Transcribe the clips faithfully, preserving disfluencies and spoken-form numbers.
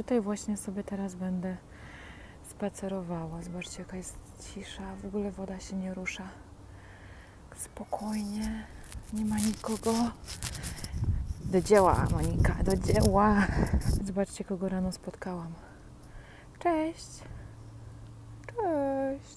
tutaj właśnie sobie teraz będę spacerowała. Zobaczcie, jaka jest cisza, w ogóle woda się nie rusza. Spokojnie, nie ma nikogo. Do dzieła, Monika, do dzieła. Zobaczcie, kogo rano spotkałam. Cześć. Cześć.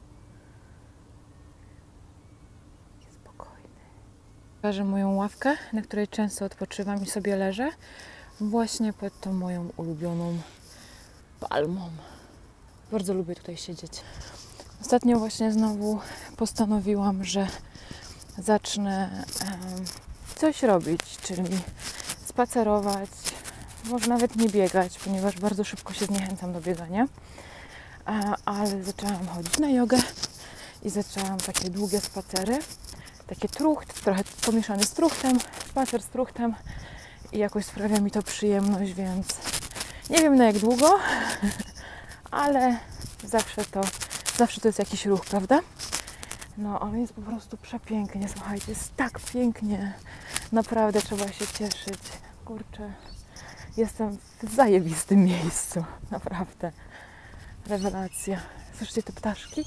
Spokojny. Pokażę moją ławkę, na której często odpoczywam i sobie leżę. Właśnie pod tą moją ulubioną palmą. Bardzo lubię tutaj siedzieć. Ostatnio właśnie znowu postanowiłam, że zacznę um, coś robić, czyli spacerować, może nawet nie biegać, ponieważ bardzo szybko się zniechęcam do biegania, ale zaczęłam chodzić na jogę i zaczęłam takie długie spacery, takie trucht, trochę pomieszany z truchtem, spacer z truchtem i jakoś sprawia mi to przyjemność, więc nie wiem na jak długo, ale zawsze to, zawsze to jest jakiś ruch, prawda? No, ale jest po prostu przepięknie, słuchajcie, jest tak pięknie, naprawdę trzeba się cieszyć, kurczę, jestem w zajebistym miejscu, naprawdę, rewelacja. Słyszycie te ptaszki?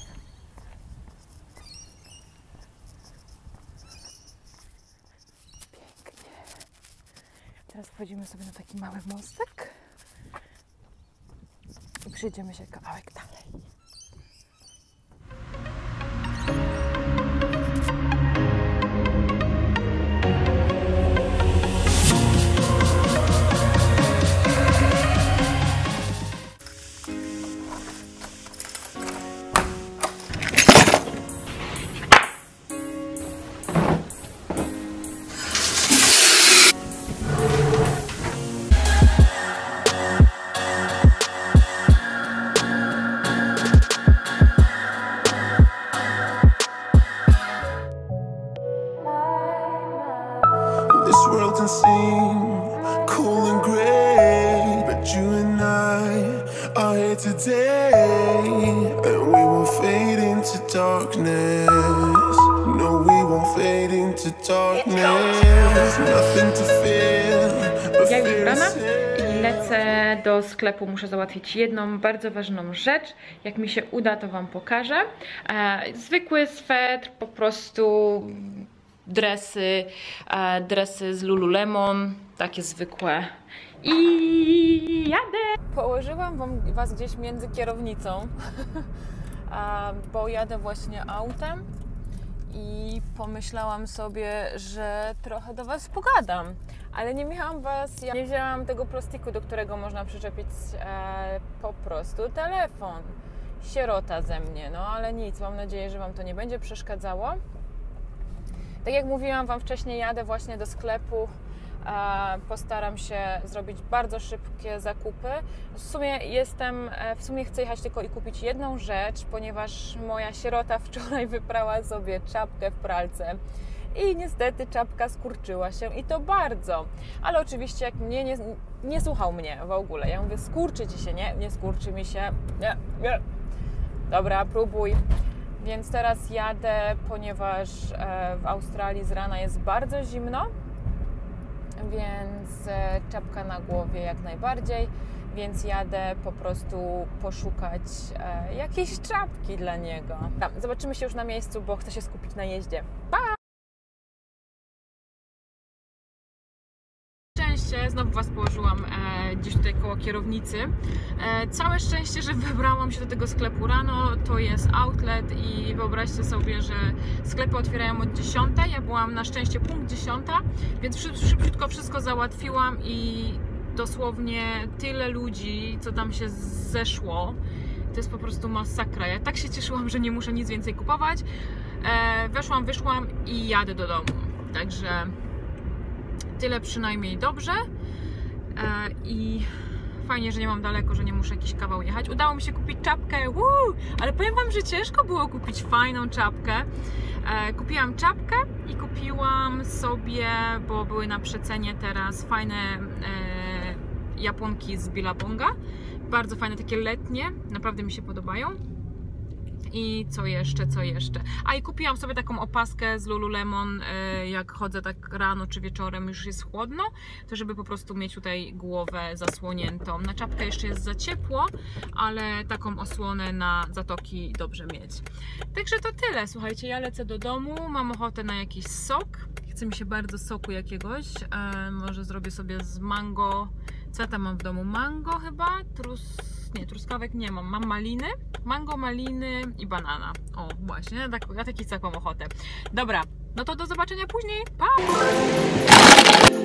Pięknie. Teraz wchodzimy sobie na taki mały mostek i przejdziemy się kawałek dalej. Ja już ubrana i lecę do sklepu, muszę załatwić jedną bardzo ważną rzecz. Jak mi się uda, to Wam pokażę. E, zwykły swetr, po prostu dresy, e, dresy z Lululemon, takie zwykłe. I jadę! Położyłam wam, Was gdzieś między kierownicą, e, bo jadę właśnie autem. I pomyślałam sobie, że trochę do Was pogadam, ale nie miałam Was, ja nie wzięłam tego plastiku, do którego można przyczepić e, po prostu telefon. Sierota ze mnie, no ale nic, mam nadzieję, że Wam to nie będzie przeszkadzało. Tak jak mówiłam Wam wcześniej, jadę właśnie do sklepu, e, postaram się zrobić bardzo szybkie zakupy. W sumie jestem, w sumie chcę jechać tylko i kupić jedną rzecz, ponieważ moja sierota wczoraj wyprała sobie czapkę w pralce i niestety czapka skurczyła się i to bardzo, ale oczywiście jak mnie nie, nie słuchał mnie w ogóle, ja mówię, skurczy Ci się, nie, nie skurczy mi się, nie, nie, dobra, próbuj. Więc teraz jadę, ponieważ w Australii z rana jest bardzo zimno, więc czapka na głowie jak najbardziej, więc jadę po prostu poszukać e, jakiejś czapki dla niego. Zobaczymy się już na miejscu, bo chcę się skupić na jeździe. Pa! Szczęście, znowu Was położyłam e, gdzieś tutaj koło kierownicy. E, całe szczęście, że wybrałam się do tego sklepu rano, to jest outlet i wyobraźcie sobie, że sklepy otwierają od dziesiątej, ja byłam na szczęście punkt dziesiąta, więc szybciutko wszystko załatwiłam i dosłownie tyle ludzi, co tam się zeszło, to jest po prostu masakra. Ja tak się cieszyłam, że nie muszę nic więcej kupować. E, weszłam, wyszłam i jadę do domu, także tyle przynajmniej dobrze e, i fajnie, że nie mam daleko, że nie muszę jakiś kawał jechać. Udało mi się kupić czapkę, wuu, ale powiem Wam, że ciężko było kupić fajną czapkę. E, kupiłam czapkę i kupiłam sobie, bo były na przecenie teraz fajne e, japonki z Billabonga. Bardzo fajne, takie letnie, naprawdę mi się podobają. I co jeszcze, co jeszcze? A i kupiłam sobie taką opaskę z Lululemon, jak chodzę tak rano czy wieczorem, już jest chłodno, to żeby po prostu mieć tutaj głowę zasłoniętą. Na czapkę jeszcze jest za ciepło, ale taką osłonę na zatoki dobrze mieć. Także to tyle, słuchajcie, ja lecę do domu, mam ochotę na jakiś sok. Chce mi się bardzo soku jakiegoś, e, może zrobię sobie z mango. Co ja tam mam w domu? Mango chyba? Trus... Nie, truskawek nie mam. Mam maliny, mango, maliny i banana. O, właśnie, tak, ja taki sok mam ochotę. Dobra, no to do zobaczenia później. Pa!